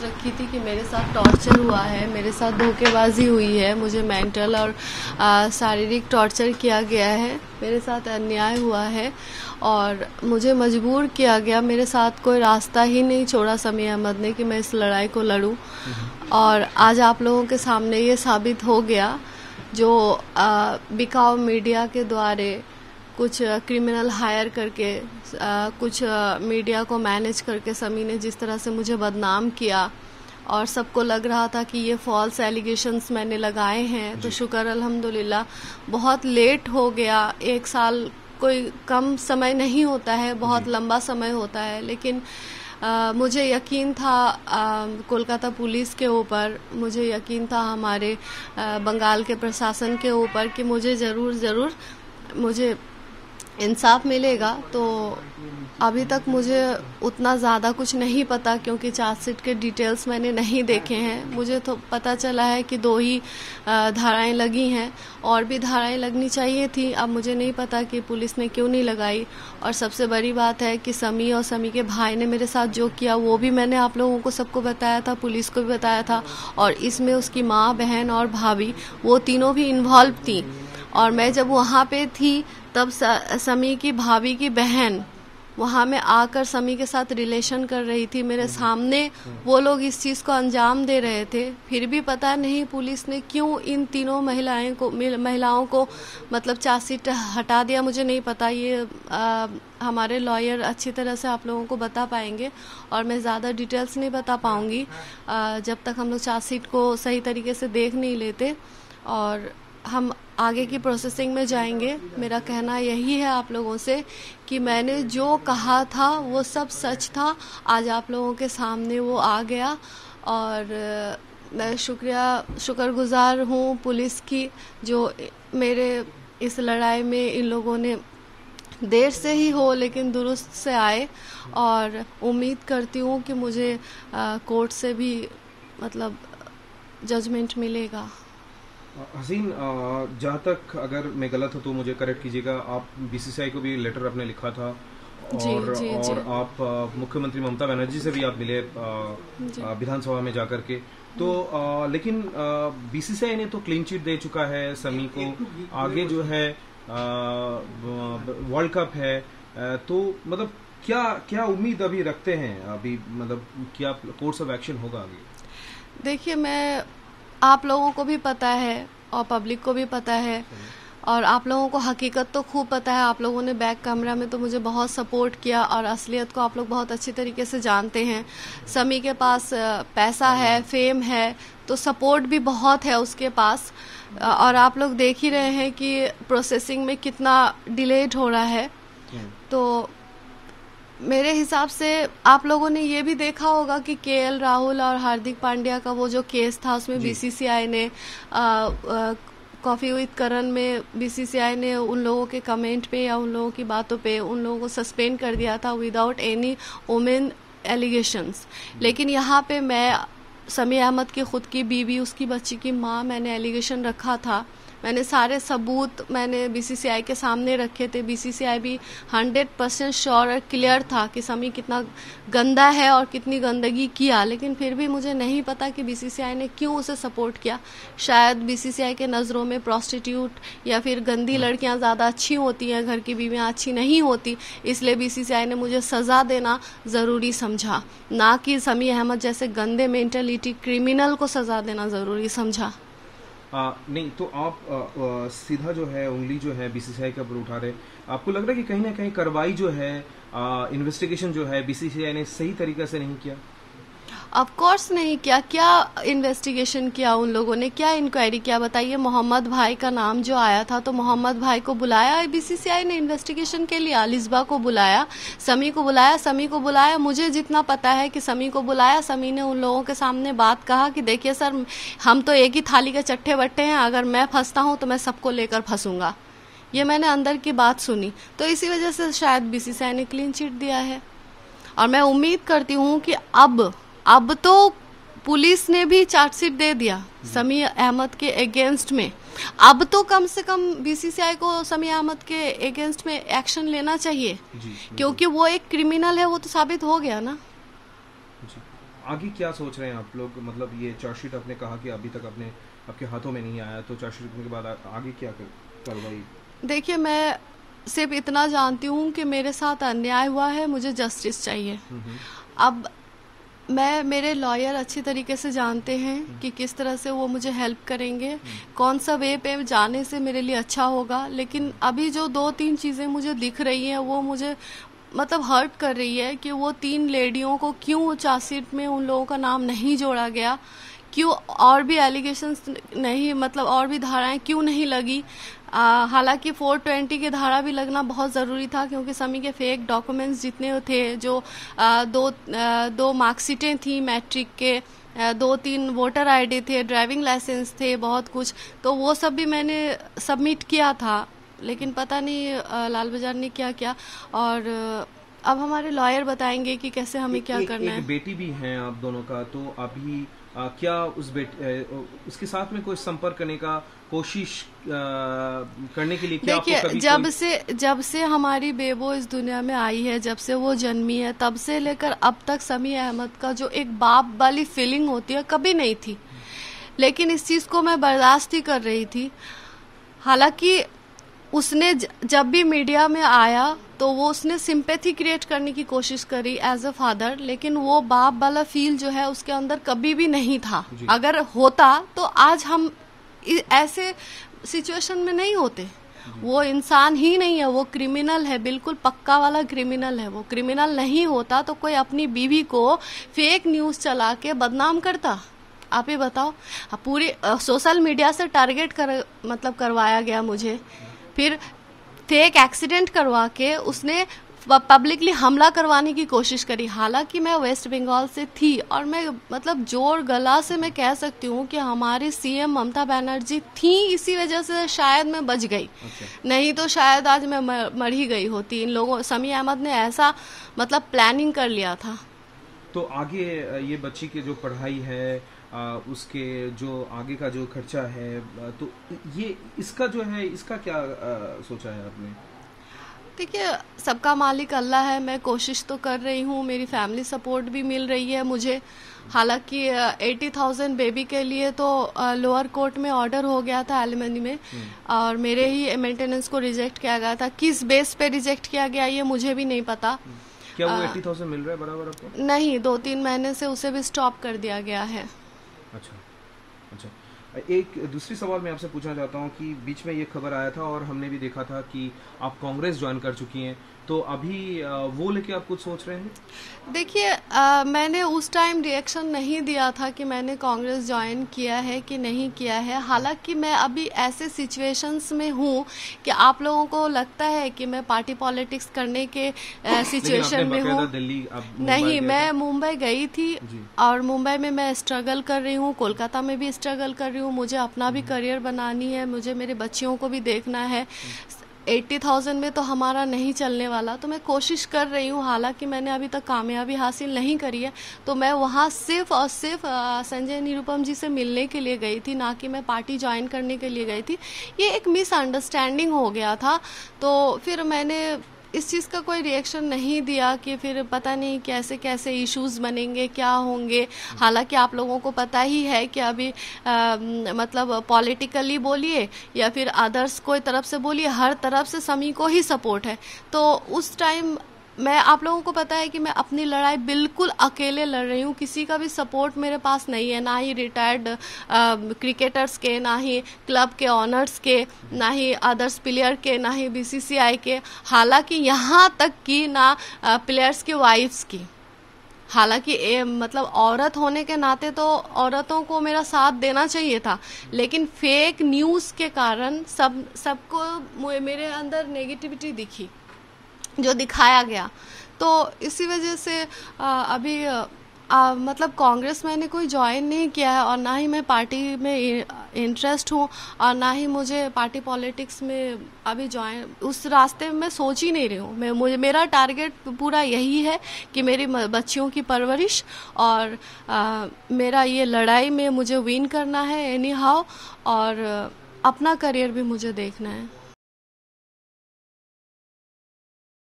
रखी थी कि मेरे साथ टॉर्चर हुआ है, मेरे साथ धोखेबाजी हुई है, मुझे मेंटल और शारीरिक टॉर्चर किया गया है, मेरे साथ अन्याय हुआ है और मुझे मजबूर किया गया। मेरे साथ कोई रास्ता ही नहीं छोड़ा समी अहमद ने कि मैं इस लड़ाई को लड़ूं और आज आप लोगों के सामने ये साबित हो गया। जो बिकाऊ मीडिया के द्वारा कुछ क्रिमिनल हायर करके कुछ मीडिया को मैनेज करके समी ने जिस तरह से मुझे बदनाम किया और सबको लग रहा था कि ये फॉल्स एलिगेशंस मैंने लगाए हैं, तो शुक्र अल्हम्दुलिल्लाह बहुत लेट हो गया। 1 साल कोई कम समय नहीं होता है, बहुत लंबा समय होता है, लेकिन मुझे यकीन था कोलकाता पुलिस के ऊपर, मुझे यकीन था हमारे बंगाल के प्रशासन के ऊपर कि मुझे ज़रूर मुझे इंसाफ मिलेगा। तो अभी तक मुझे उतना ज़्यादा कुछ नहीं पता क्योंकि चार्जशीट के डिटेल्स मैंने नहीं देखे हैं। मुझे तो पता चला है कि 2 ही धाराएं लगी हैं, और भी धाराएं लगनी चाहिए थी। अब मुझे नहीं पता कि पुलिस ने क्यों नहीं लगाई। और सबसे बड़ी बात है कि समी और समी के भाई ने मेरे साथ जो किया वो भी मैंने आप लोगों को सबको बताया था, पुलिस को भी बताया था, और इसमें उसकी माँ, बहन और भाभी वो तीनों भी इन्वॉल्व थी। और मैं जब वहाँ पे थी तब समी की भाभी की बहन वहाँ में आकर समी के साथ रिलेशन कर रही थी, मेरे सामने वो लोग इस चीज़ को अंजाम दे रहे थे। फिर भी पता नहीं पुलिस ने क्यों इन तीनों महिलाओं को मतलब चार्जशीट हटा दिया, मुझे नहीं पता। ये हमारे लॉयर अच्छी तरह से आप लोगों को बता पाएंगे और मैं ज़्यादा डिटेल्स नहीं बता पाऊँगी जब तक हम लोग चार्जशीट को सही तरीके से देख नहीं लेते और हम आगे की प्रोसेसिंग में जाएंगे। मेरा कहना यही है आप लोगों से कि मैंने जो कहा था वो सब सच था, आज आप लोगों के सामने वो आ गया। और मैं शुक्रगुजार हूँ पुलिस की, जो मेरे इस लड़ाई में इन लोगों ने देर से ही हो लेकिन दुरुस्त से आए, और उम्मीद करती हूँ कि मुझे कोर्ट से भी मतलब जजमेंट मिलेगा। हसीन, जहाँ तक अगर मैं गलत हूँ तो मुझे करेक्ट कीजिएगा, आप बीसीसीआई को भी लेटर आपने लिखा था और आप मुख्यमंत्री ममता बनर्जी से भी आप मिले विधानसभा में जाकर के, तो लेकिन बीसीसीआई ने तो क्लीन चिट दे चुका है समी को। आगे जो है वर्ल्ड कप है, तो मतलब क्या उम्मीद अभी रखते हैं? अभी मतलब क्या कोर्स ऑफ एक्शन होगा आगे? देखिए, मैं आप लोगों को भी पता है और पब्लिक को भी पता है और आप लोगों को हकीकत तो खूब पता है। आप लोगों ने बैक कैमरा में तो मुझे बहुत सपोर्ट किया और असलियत को आप लोग बहुत अच्छी तरीके से जानते हैं। समी के पास पैसा है, फेम है, तो सपोर्ट भी बहुत है उसके पास, और आप लोग देख ही रहे हैं कि प्रोसेसिंग में कितना डिलेड हो रहा है। तो मेरे हिसाब से आप लोगों ने ये भी देखा होगा कि केएल राहुल और हार्दिक पांड्या का वो जो केस था उसमें बीसीसीआई ने कॉफी विद करण में बीसीसीआई ने उन लोगों के कमेंट पे या उन लोगों की बातों पे उन लोगों को सस्पेंड कर दिया था विदाउट एनी वुमेन एलिगेशंस। लेकिन यहाँ पे मैं समी अहमद की खुद की बीवी, उसकी बच्ची की माँ, मैंने एलिगेशन रखा था। मैंने सारे सबूत मैंने बीसीसीआई के सामने रखे थे। बीसीसीआई भी 100% श्योर और क्लियर था कि समी कितना गंदा है और कितनी गंदगी किया, लेकिन फिर भी मुझे नहीं पता कि बीसीसीआई ने क्यों उसे सपोर्ट किया। शायद बीसीसीआई के नज़रों में प्रोस्टिट्यूट या फिर गंदी लड़कियां ज़्यादा अच्छी होती हैं, घर की बीवियां अच्छी नहीं होती, इसलिए बीसीसीआई ने मुझे सज़ा देना ज़रूरी समझा, ना कि समी अहमद जैसे गंदे मेंटलिटी क्रिमिनल को सज़ा देना ज़रूरी समझा। नहीं तो आप सीधा जो है उंगली जो है बीसीसीआई के ऊपर उठा रहे, आपको लग रहा है कि कहीं ना कहीं कार्रवाई जो है इन्वेस्टिगेशन जो है बीसीसीआई ने सही तरीके से नहीं किया? ऑफ कोर्स नहीं किया। क्या इन्वेस्टिगेशन किया उन लोगों ने, क्या इंक्वायरी किया बताइए? मोहम्मद भाई का नाम जो आया था तो मोहम्मद भाई को बुलाया बीसीसीआई ने इन्वेस्टिगेशन के लिए, अलिस्बा को बुलाया, समी को बुलाया। मुझे जितना पता है कि समी को बुलाया, समी ने उन लोगों के सामने बात कहा कि देखिए सर, हम तो एक ही थाली के चट्टे बट्टे हैं, अगर मैं फंसता हूँ तो मैं सबको लेकर फंसूंगा। ये मैंने अंदर की बात सुनी, तो इसी वजह से शायद बीसीसीआई ने क्लीन चिट दिया है। और मैं उम्मीद करती हूँ कि अब तो पुलिस ने भी चार्जशीट दे दिया समी अहमद के अगेंस्ट में, अब तो कम से कम बीसीसीआई को समी अहमद के अगेंस्ट में एक्शन लेना चाहिए, क्योंकि वो एक क्रिमिनल है, वो तो साबित हो गया ना। आगे क्या सोच रहे हैं आप लोग? मतलब ये चार्जशीट आपने कहा कि अभी तक आपके हाथों में नहीं आया, तो चार्जशीट के बाद आगे क्या कार्रवाई? देखिए, मैं सिर्फ इतना जानती हूँ कि मेरे साथ अन्याय हुआ है, मुझे जस्टिस चाहिए। अब मेरे लॉयर अच्छी तरीके से जानते हैं कि किस तरह से वो मुझे हेल्प करेंगे, कौन सा वे पे जाने से मेरे लिए अच्छा होगा। लेकिन अभी जो 2-3 चीज़ें मुझे दिख रही हैं वो मुझे मतलब हर्ट कर रही है कि वो 3 लेडियों को क्यों चार्जशीट में उन लोगों का नाम नहीं जोड़ा गया, क्यों और भी एलिगेशंस नहीं, मतलब और भी धाराएं क्यों नहीं लगी। हालांकि 420 की धारा भी लगना बहुत ज़रूरी था, क्योंकि समी के फेक डॉक्यूमेंट्स जितने थे, जो दो मार्कशीटें थी मैट्रिक के, 2-3 वोटर आईडी थे, ड्राइविंग लाइसेंस थे, बहुत कुछ, तो वो सब भी मैंने सबमिट किया था। लेकिन पता नहीं लाल बाजार ने क्या किया, और अब हमारे लॉयर बताएंगे कि कैसे हमें क्या करना है। एक बेटी भी है आप दोनों का, तो अभी क्या उसके साथ में कोई संपर्क करने का कोशिश करने के लिए क्या? देखिए, जब से हमारी बेबो इस दुनिया में आई है, जब से वो जन्मी है, तब से लेकर अब तक समी अहमद का जो एक बाप वाली फीलिंग होती है कभी नहीं थी। लेकिन इस चीज को मैं बर्दाश्त ही कर रही थी। हालांकि उसने जब भी मीडिया में आया तो वो उसने सिंपैथी क्रिएट करने की कोशिश करी एज अ फादर, लेकिन वो बाप वाला फील जो है उसके अंदर कभी भी नहीं था। अगर होता तो आज हम ऐसे सिचुएशन में नहीं होते। वो इंसान ही नहीं है, वो क्रिमिनल है, बिल्कुल पक्का वाला क्रिमिनल है। वो क्रिमिनल नहीं होता तो कोई अपनी बीवी को फेक न्यूज चला के बदनाम करता? आप ही बताओ। पूरी सोशल मीडिया से टारगेट करवाया गया मुझे, फिर फेक एक्सीडेंट करवा के उसने पब्लिकली हमला करवाने की कोशिश करी। हालांकि मैं वेस्ट बंगाल से थी, और मैं मतलब जोर गला से मैं कह सकती हूँ कि हमारी सीएम ममता बनर्जी थी, इसी वजह से शायद मैं बच गई। नहीं तो शायद आज मैं मर ही गई होती। इन लोगों, समी अहमद ने ऐसा मतलब प्लानिंग कर लिया था। तो आगे ये बच्ची की जो पढ़ाई है, उसके जो आगे का जो खर्चा है, तो ये इसका जो है, इसका क्या सोचा है आपने? देखिए, सबका मालिक अल्लाह है। मैं कोशिश तो कर रही हूँ, मेरी फैमिली सपोर्ट भी मिल रही है मुझे। हालांकि 80,000 बेबी के लिए तो लोअर कोर्ट में ऑर्डर हो गया था एलिमनी में, और मेरे ही मेंटेनेंस को रिजेक्ट किया गया था। किस बेस पे रिजेक्ट किया गया ये मुझे भी नहीं पता। क्या वो 80,000 मिल रहा है बराबर आपको? नहीं, 2-3 महीने से उसे भी स्टॉप कर दिया गया है। अच्छा। एक दूसरी सवाल मैं आपसे पूछना चाहता हूँ कि बीच में ये खबर आया था और हमने भी देखा था कि आप कांग्रेस ज्वाइन कर चुकी हैं, तो अभी वो लेके आप कुछ सोच रहे हैं? देखिए, मैंने उस टाइम रिएक्शन नहीं दिया था कि मैंने कांग्रेस ज्वाइन किया है कि नहीं किया है। हालांकि मैं अभी ऐसे सिचुएशंस में हूँ कि आप लोगों को लगता है कि मैं पार्टी पॉलिटिक्स करने के सिचुएशन में हूँ। नहीं, मैं मुंबई गई थी, और मुंबई में मैं स्ट्रगल कर रही हूँ, कोलकाता में भी स्ट्रगल कर रही हूँ। मुझे अपना भी करियर बनानी है, मुझे मेरे बच्चियों को भी देखना है। 80,000 में तो हमारा नहीं चलने वाला, तो मैं कोशिश कर रही हूँ। हालांकि मैंने अभी तक कामयाबी हासिल नहीं करी है, तो मैं वहाँ सिर्फ और सिर्फ संजय निरुपम जी से मिलने के लिए गई थी, ना कि मैं पार्टी ज्वाइन करने के लिए गई थी। ये एक मिसअंडरस्टैंडिंग हो गया था, तो फिर मैंने इस चीज़ का कोई रिएक्शन नहीं दिया कि फिर पता नहीं कैसे कैसे इश्यूज बनेंगे, क्या होंगे। हालांकि आप लोगों को पता ही है कि अभी मतलब पॉलिटिकली बोलिए या फिर अदर्स कोई तरफ से बोलिए, हर तरफ से समी को ही सपोर्ट है। तो उस टाइम मैं, आप लोगों को पता है कि मैं अपनी लड़ाई बिल्कुल अकेले लड़ रही हूँ, किसी का भी सपोर्ट मेरे पास नहीं है, ना ही रिटायर्ड क्रिकेटर्स के, ना ही क्लब के ऑनर्स के, ना ही अदर्स प्लेयर के, ना ही बीसीसीआई के, हालांकि यहाँ तक कि ना प्लेयर्स की वाइफ्स की। हालांकि मतलब औरत होने के नाते तो औरतों को मेरा साथ देना चाहिए था, लेकिन फेक न्यूज़ के कारण सबको मेरे अंदर नेगेटिविटी दिखी, जो दिखाया गया। तो इसी वजह से अभी मतलब कांग्रेस मैंने कोई ज्वाइन नहीं किया है, और ना ही मैं पार्टी में इंटरेस्ट हूँ, और ना ही मुझे पार्टी पॉलिटिक्स में अभी ज्वाइन, उस रास्ते में मैं सोच ही नहीं रही हूँ। मेरा टारगेट पूरा यही है कि मेरी बच्चियों की परवरिश, और मेरा ये लड़ाई में मुझे विन करना है एनी हाउ, और अपना करियर भी मुझे देखना है।